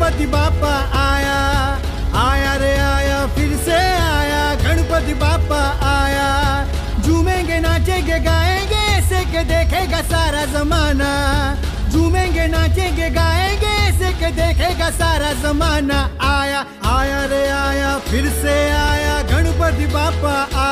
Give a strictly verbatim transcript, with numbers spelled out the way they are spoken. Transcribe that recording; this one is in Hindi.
गणपति बापा आया, आया रे आया, फिर से आया गणपति बापा आया। झूमेंगे नाचेंगे गाएंगे ऐसे के देखेगा सारा जमाना, झूमेंगे नाचेंगे गाएंगे ऐसे के देखेगा सारा जमाना। आया आया रे आया, फिर से आया गणपति बापा